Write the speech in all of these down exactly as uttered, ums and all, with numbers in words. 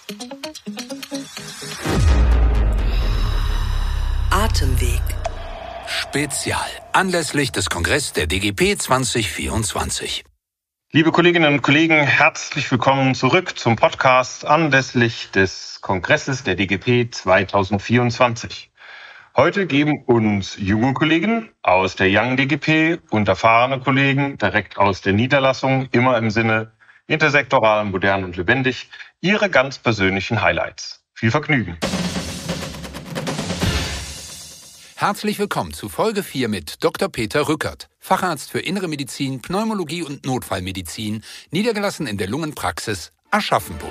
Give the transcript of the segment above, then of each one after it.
Atemweg. Spezial. Anlässlich des Kongresses der D G P zwanzig vierundzwanzig. Liebe Kolleginnen und Kollegen, herzlich willkommen zurück zum Podcast anlässlich des Kongresses der D G P zwanzig vierundzwanzig. Heute geben uns junge Kollegen aus der Young D G P und erfahrene Kollegen direkt aus der Niederlassung, immer im Sinne intersektoral, modern und lebendig, ihre ganz persönlichen Highlights. Viel Vergnügen! Herzlich willkommen zu Folge vier mit Doktor Peter Rückert, Facharzt für Innere Medizin, Pneumologie und Notfallmedizin, niedergelassen in der Lungenpraxis Aschaffenburg.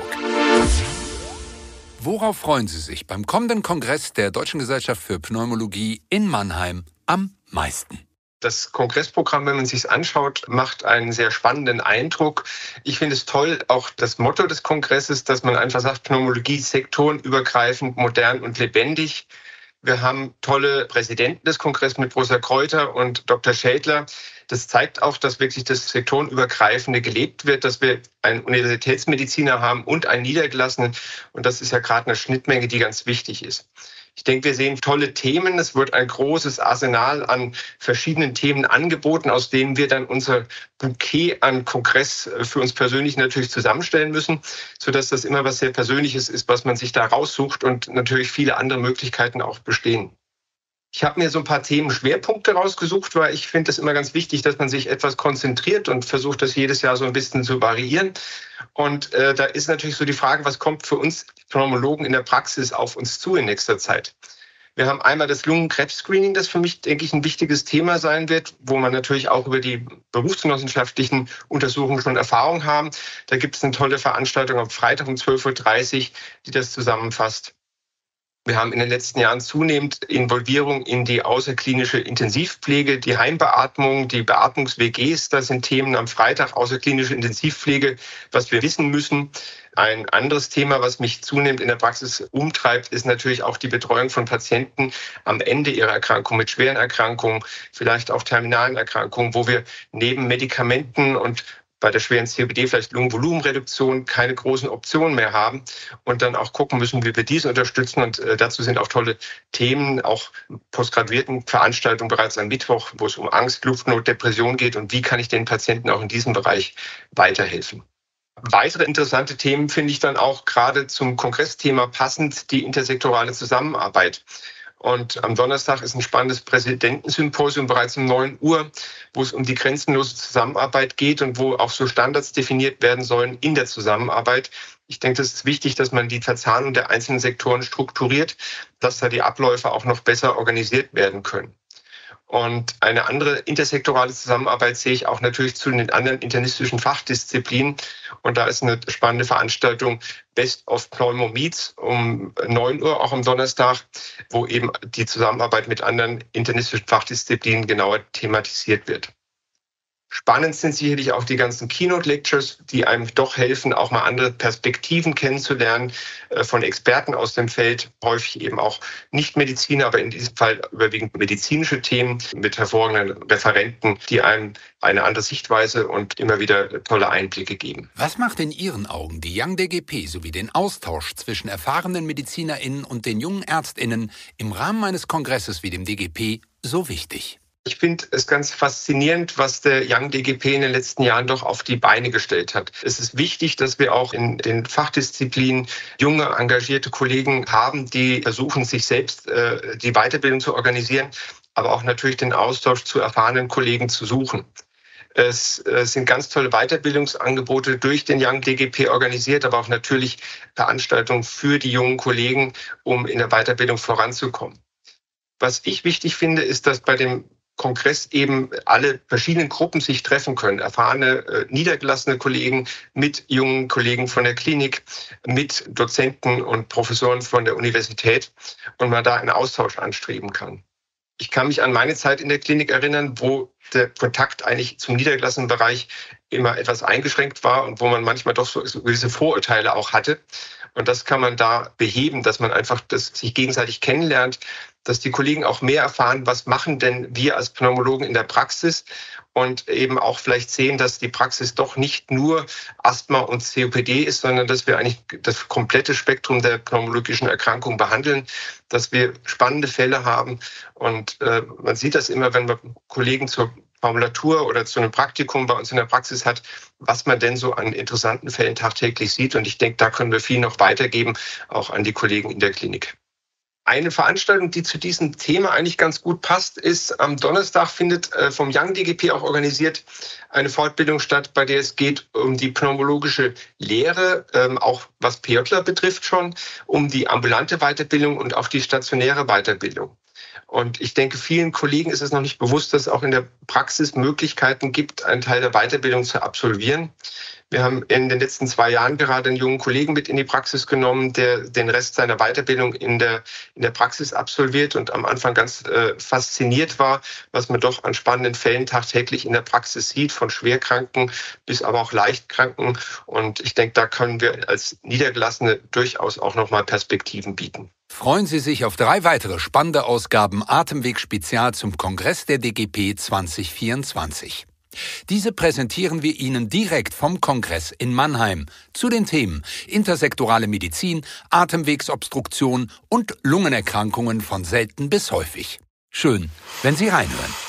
Worauf freuen Sie sich beim kommenden Kongress der Deutschen Gesellschaft für Pneumologie in Mannheim am meisten? Das Kongressprogramm, wenn man sich es anschaut, macht einen sehr spannenden Eindruck. Ich finde es toll, auch das Motto des Kongresses, dass man einfach sagt, Pneumologie sektorenübergreifend, modern und lebendig. Wir haben tolle Präsidenten des Kongresses mit Professor Kreuter und Doktor Schädler. Das zeigt auch, dass wirklich das Sektorenübergreifende gelebt wird, dass wir einen Universitätsmediziner haben und einen Niedergelassenen. Und das ist ja gerade eine Schnittmenge, die ganz wichtig ist. Ich denke, wir sehen tolle Themen. Es wird ein großes Arsenal an verschiedenen Themen angeboten, aus denen wir dann unser Bouquet an Kongress für uns persönlich natürlich zusammenstellen müssen, sodass das immer was sehr Persönliches ist, was man sich da raussucht und natürlich viele andere Möglichkeiten auch bestehen. Ich habe mir so ein paar Themenschwerpunkte rausgesucht, weil ich finde es immer ganz wichtig, dass man sich etwas konzentriert und versucht, das jedes Jahr so ein bisschen zu variieren. Und äh, da ist natürlich so die Frage, was kommt für uns Pneumologen in der Praxis auf uns zu in nächster Zeit? Wir haben einmal das Lungenkrebs-Screening, das für mich, denke ich, ein wichtiges Thema sein wird, wo man natürlich auch über die berufsgenossenschaftlichen Untersuchungen schon Erfahrung haben. Da gibt es eine tolle Veranstaltung am Freitag um zwölf Uhr dreißig, die das zusammenfasst. Wir haben in den letzten Jahren zunehmend Involvierung in die außerklinische Intensivpflege, die Heimbeatmung, die Beatmungs-W Gs. Das sind Themen am Freitag, außerklinische Intensivpflege, was wir wissen müssen. Ein anderes Thema, was mich zunehmend in der Praxis umtreibt, ist natürlich auch die Betreuung von Patienten am Ende ihrer Erkrankung mit schweren Erkrankungen, vielleicht auch terminalen Erkrankungen, wo wir neben Medikamenten und bei der schweren C O P D vielleicht Lungenvolumenreduktion keine großen Optionen mehr haben und dann auch gucken müssen, wie wir diese unterstützen. Und äh, dazu sind auch tolle Themen, auch postgraduierten Veranstaltungen bereits am Mittwoch, wo es um Angst, Luftnot, Depression geht und wie kann ich den Patienten auch in diesem Bereich weiterhelfen. Weitere interessante Themen finde ich dann auch gerade zum Kongressthema passend, die intersektorale Zusammenarbeit. Und am Donnerstag ist ein spannendes Präsidentensymposium bereits um neun Uhr, wo es um die grenzenlose Zusammenarbeit geht und wo auch so Standards definiert werden sollen in der Zusammenarbeit. Ich denke, es ist wichtig, dass man die Verzahnung der einzelnen Sektoren strukturiert, dass da die Abläufe auch noch besser organisiert werden können. Und eine andere intersektorale Zusammenarbeit sehe ich auch natürlich zu den anderen internistischen Fachdisziplinen. Und da ist eine spannende Veranstaltung Best of Pneumo Meets um neun Uhr, auch am Donnerstag, wo eben die Zusammenarbeit mit anderen internistischen Fachdisziplinen genauer thematisiert wird. Spannend sind sicherlich auch die ganzen Keynote-Lectures, die einem doch helfen, auch mal andere Perspektiven kennenzulernen von Experten aus dem Feld, häufig eben auch Nicht-Mediziner, aber in diesem Fall überwiegend medizinische Themen mit hervorragenden Referenten, die einem eine andere Sichtweise und immer wieder tolle Einblicke geben. Was macht in Ihren Augen die Young D G P sowie den Austausch zwischen erfahrenen MedizinerInnen und den jungen ÄrztInnen im Rahmen eines Kongresses wie dem D G P so wichtig? Ich finde es ganz faszinierend, was der Young D G P in den letzten Jahren doch auf die Beine gestellt hat. Es ist wichtig, dass wir auch in den Fachdisziplinen junge, engagierte Kollegen haben, die versuchen, sich selbst äh, die Weiterbildung zu organisieren, aber auch natürlich den Austausch zu erfahrenen Kollegen zu suchen. Es äh, sind ganz tolle Weiterbildungsangebote durch den Young D G P organisiert, aber auch natürlich Veranstaltungen für die jungen Kollegen, um in der Weiterbildung voranzukommen. Was ich wichtig finde, ist, dass bei dem Kongress eben alle verschiedenen Gruppen sich treffen können. Erfahrene, äh, niedergelassene Kollegen mit jungen Kollegen von der Klinik, mit Dozenten und Professoren von der Universität und man da einen Austausch anstreben kann. Ich kann mich an meine Zeit in der Klinik erinnern, wo der Kontakt eigentlich zum niedergelassenen Bereich immer etwas eingeschränkt war und wo man manchmal doch so, so gewisse Vorurteile auch hatte. Und das kann man da beheben, dass man einfach das sich gegenseitig kennenlernt, dass die Kollegen auch mehr erfahren, was machen denn wir als Pneumologen in der Praxis und eben auch vielleicht sehen, dass die Praxis doch nicht nur Asthma und C O P D ist, sondern dass wir eigentlich das komplette Spektrum der pneumologischen Erkrankungen behandeln, dass wir spannende Fälle haben. Und äh, man sieht das immer, wenn wir Kollegen zur Formulatur oder zu einem Praktikum bei uns in der Praxis hat, was man denn so an interessanten Fällen tagtäglich sieht. Und ich denke, da können wir viel noch weitergeben, auch an die Kollegen in der Klinik. Eine Veranstaltung, die zu diesem Thema eigentlich ganz gut passt, ist, am Donnerstag findet vom Young D G P auch organisiert eine Fortbildung statt, bei der es geht um die pneumologische Lehre, auch was P Jler betrifft schon, um die ambulante Weiterbildung und auch die stationäre Weiterbildung. Und ich denke, vielen Kollegen ist es noch nicht bewusst, dass es auch in der Praxis Möglichkeiten gibt, einen Teil der Weiterbildung zu absolvieren. Wir haben in den letzten zwei Jahren gerade einen jungen Kollegen mit in die Praxis genommen, der den Rest seiner Weiterbildung in der, in der Praxis absolviert und am Anfang ganz äh, fasziniert war, was man doch an spannenden Fällen tagtäglich in der Praxis sieht, von Schwerkranken bis aber auch Leichtkranken. Und ich denke, da können wir als Niedergelassene durchaus auch nochmal Perspektiven bieten. Freuen Sie sich auf drei weitere spannende Ausgaben Atemweg Spezial zum Kongress der D G P zwanzig vierundzwanzig. Diese präsentieren wir Ihnen direkt vom Kongress in Mannheim zu den Themen intersektorale Medizin, Atemwegsobstruktion und Lungenerkrankungen von selten bis häufig. Schön, wenn Sie reinhören.